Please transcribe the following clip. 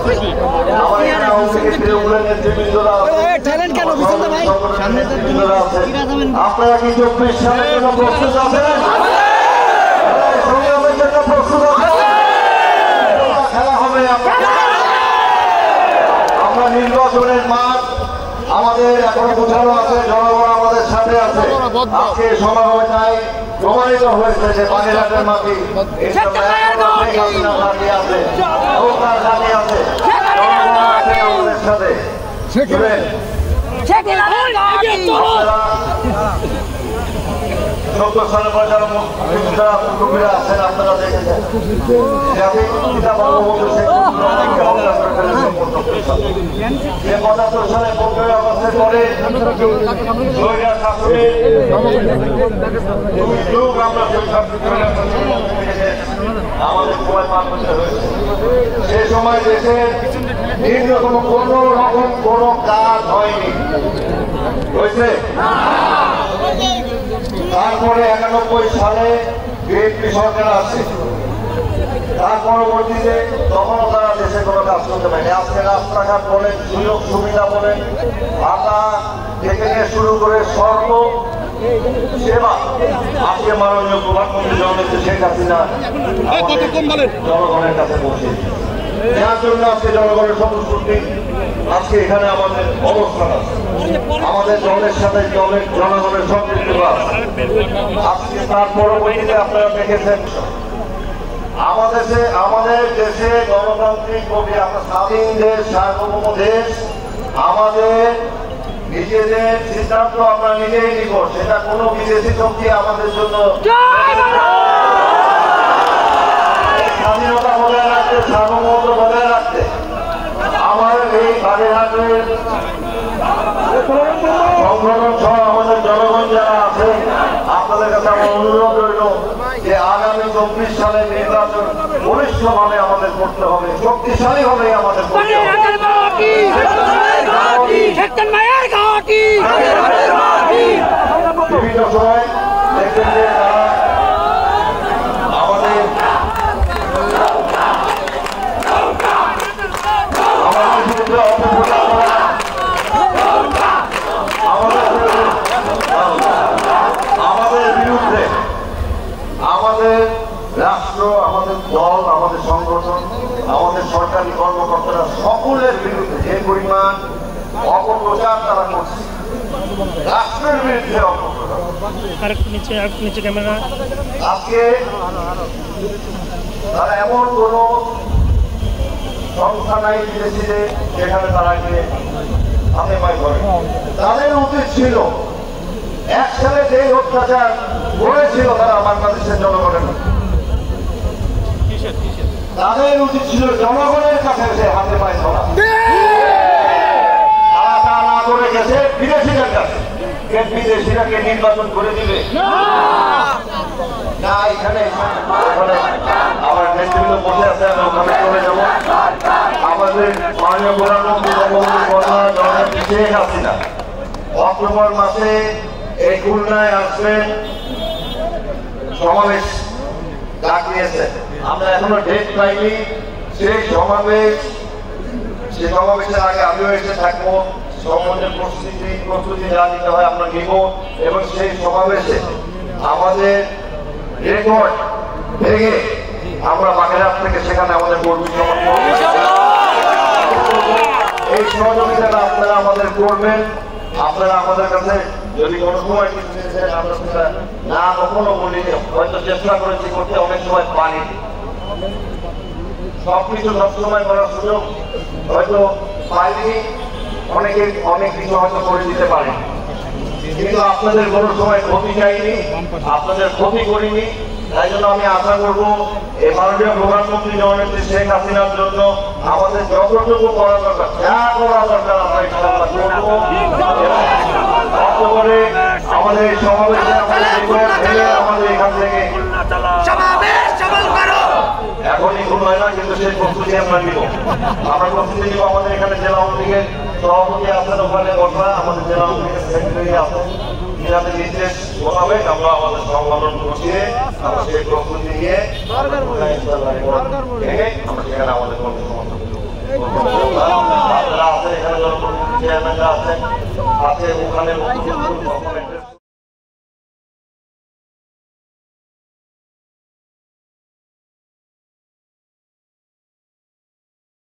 আপনারা কি 24 সালের জন্য প্রস্তুত আছেন? সংগ্রামের জন্য প্রস্তুত আছেন? খেলা হবে। আমরা নির্বাচনের মাঠ আমাদের এখনো বোঝানো আছে, জনগণ আমাদের সাথে আছে। আজকে সমাবেশটাই প্রমাণিত হয়েছে যে বাগেরহাটের মাটি আছে, নৌকার ঘাটে আছে, জনগণ আছে আমাদের সাথে। আপনারা দেখেছেন যে ৭৫ সালে ১৫ই আগস্টের পরে আমাদের সময় ৫ বছর হয়েছে। সে সময় দেশের নিম্নতম কোন রকম কোন কাজ হয়নি, হয়েছে। তারপরে ৯১ সালে বিএনপি সরকার আসে, তার পরবর্তীতে তখনও তারা দেশে কোনো কাজ করতে পারেনি। আজকে রাস্তাঘাট বলেন, সুযোগ সুবিধা বলেন, ভাতা থেকে নিয়ে শুরু করে সর্ব সেবা আজকে মাননীয় প্রধানমন্ত্রী জননেত্রী শেখ হাসিনা জনগণের কাছে পৌঁছে, যার জন্য আজকে জনগণের স্বতঃস্ফূর্তি আজকে এখানে আমাদের অবস্থান আছে। আমাদের দলের সাথে দলের জনগণের সম্পৃক্ত আজকে। তার পরবর্তীতে আপনারা দেখেছেন আমাদের দেশে গণতান্ত্রিক প্রক্রিয়া, স্বাধীন দেশ, সার্বভৌম দেশ, আমাদের নিজেদের সিদ্ধান্ত আমরা নিজেই নিব, সেটা কোনো বিদেশি শক্তি আমাদের জন্য স্বাধীনতা বজায় রাখতে, সার্বভৌমত্ব বজায় রাখতে আমাদের এই বাগেরহাটের সংগঠন সহ আমাদের জনগণ যারা আছে, আপনাদের কাছে আমার অনুরোধ রইল যে আগামী ২৪ সালের নির্বাচন বলিষ্ঠভাবে আমাদের করতে হবে, শক্তিশালী হবে আমাদের বিভিন্ন সময় দেখবেন যে আমাদের বিরুদ্ধে আমাদের রাষ্ট্র, আমাদের দল, আমাদের সংগঠন, আমাদের সরকারি কর্মকর্তারা সকলের বিরুদ্ধে যে পরিমাণ অপপ্রচার তারা করছে, রাষ্ট্রের বিরুদ্ধে অপপ্রচার। আজকে তারা এমন কোন সংস্থা নাই বিদেশিতে যেখানে তারা গিয়ে হাতে পায়ে ধরে। তাদের উচিত ছিল ১ সালে যে অত্যাচার করেছিল তারা বাংলাদেশের জনগণের, তাদের উচিত ছিল জনগণের কাছে এসে হাতে পায়ে ধরা। তারা তা না করে গেছে বিদেশিদের কাছে। বিদেশিরাকে নির্বাচন করে দিবে না, এখানে আমার নেতৃত্ব বসে আছে, আমি ওখানে চলে যাবো। আমাদের মাননীয় প্রধানমন্ত্রী জননেত্রী শেখ হাসিনা অক্টোবর মাসে এই খুলনায় আসবেন, সমাবেশ ডাকিয়েছেন। আমরা এখনো ডেট পাইনি। সেই সমাবেশের আগে আমিও এসে থাকবো, সমাবেশের প্রস্তুতি যা নিতে হয় আমরা নিব, এবং সেই সমাবেশে আমাদের রেকর্ড ভেঙে আমরা বাগেরহাট থেকে সেখানে আমাদের কর্মী সমর্থন, এই সহযোগিতাটা আপনারা আমাদের করবেন। আপনারা আমাদের কাছে যদি কোনো সময় আমরা না কখনো বলি, হয়তো চেষ্টা করেছি করতে, অনেক সময় পানি সবকিছু সবসময় করার সুযোগ হয়তো পাইনি, অনেকে অনেক কিছু হয়তো করে দিতে পারে, কিন্তু আপনাদের কোনো সময় ক্ষতি চাইনি, আপনাদের ক্ষতি করিনি। তাই জন্য আমি আশা করবো এই মাননীয় প্রধানমন্ত্রী জননেত্রী শেখ হাসিনার জন্য আমাদের যতটুকু করা দরকার, যা করা দরকার আমরা ইনশাআল্লাহ করবো। অক্টোবরে আমাদের এই সমাবেশে আমাদের এখান থেকে এখনই ভুল হয় না, কিন্তু সেই প্রস্তুতি আমরা নিব। আমরা প্রস্তুতি নিব। আমাদের এখানে জেলা আওয়ামী লীগের সভাপতি আছেন, ওখানে বসা আমাদের জেলা আওয়ামী লীগের সেক্রেটারি আছেন, যাদের নির্দেশ মোতাবেক আমরা আমাদের সংগঠন বসিয়ে আমরা সেই প্রস্তুতি নিয়ে আমরা সেখানে আমাদের কর্মসংস্থান আপনারা আছেন, এখানে জনপ্রতিনিধি চেয়ারম্যানরা আছেন, আছে ওখানে